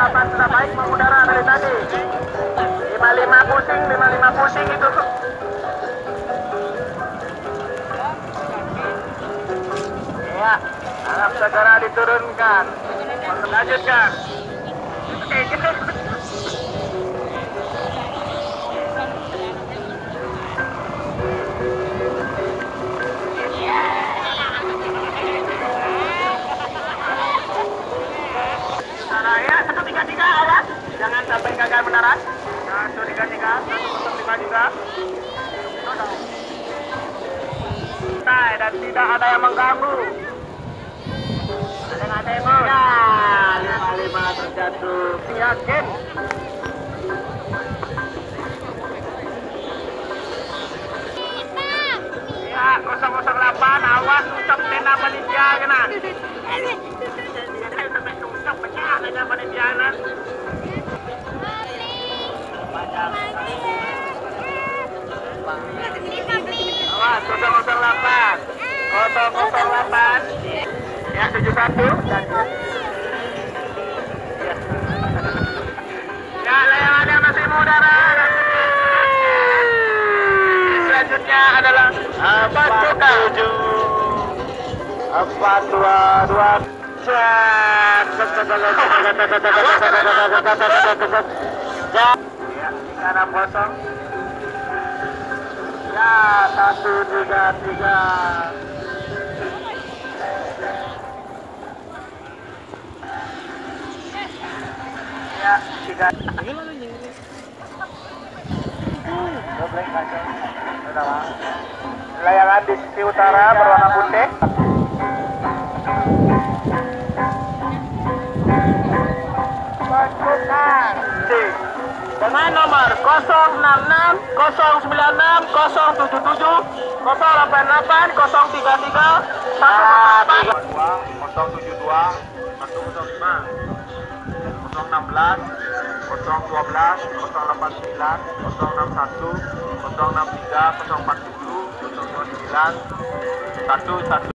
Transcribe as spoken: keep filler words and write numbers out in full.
delapan sudah baik mengudara dari tadi. lima lima pusing, lima lima pusing itu. Ya, harap segera diturunkan. Untuk lanjutkan. Oke, gitu. Ya, satu tiga tiga awas, jangan sampai gagal mendarat. Satu tiga tiga, satu kosong lima juga. Santai dan tidak ada yang mengganggu. Ada nggak demo? Ya, lima lima terjatuh. Yakin? Ya, kosong kosong delapan, awas usap tenda panitia kena. Ada penelitian. Awas, nol nol delapan nol nol delapan ya, tujuh satu dan ya, layangan yang masih mengudara. Selanjutnya adalah empat tujuh empat dua dua enam kosong ya, satu tiga tiga ya, tiga layangan di sisi utara berwarna putih. Dengan nomor nol enam enam nol sembilan enam nol tujuh tujuh nol delapan delapan nol tiga tiga satu dua nol tujuh dua satu nol lima nol enam belas nol dua belas nol delapan sembilan nol enam satu nol enam tiga nol empat tujuh nol dua sembilan satu satu